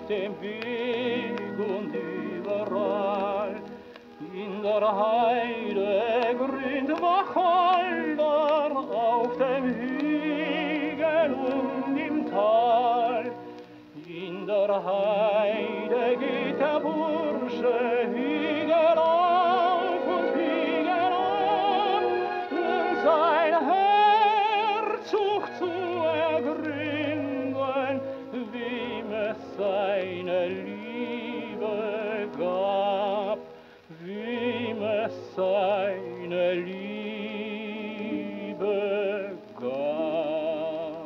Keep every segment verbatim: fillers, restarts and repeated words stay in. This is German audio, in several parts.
dem Weg und überall. In der Heide grünt Wacholder, auf dem Hügel und im Tal. In der Heide geht der Bursche Hügel auf und Hügel ab, um sein Herz sucht zu ergründen, wem es seine Liebe gab, wem es seine Liebe gab.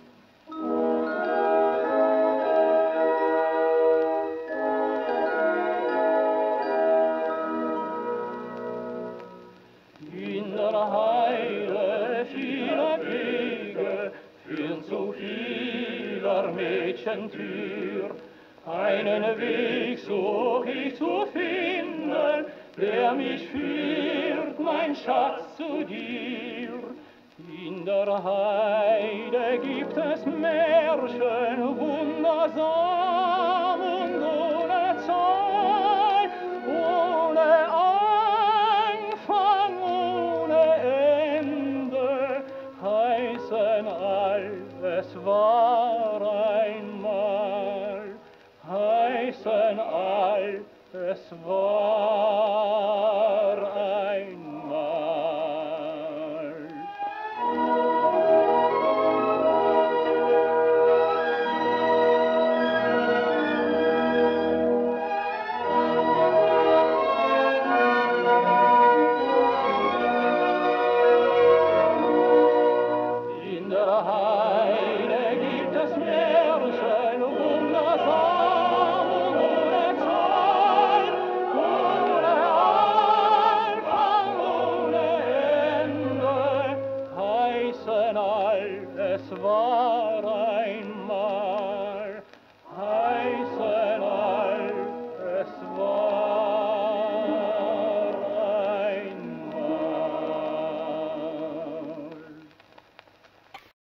In der Heide vieler Wege führen zu vieler Mädchen Tür. Einen Weg such ich zu finden, der mich führt, mein Schatz, zu dir. In der Heide gibt es Märchen wundersam und ohne Zahl, ohne Anfang, ohne Ende, heißen all, es war einmal, heißen all, es war einmal. In der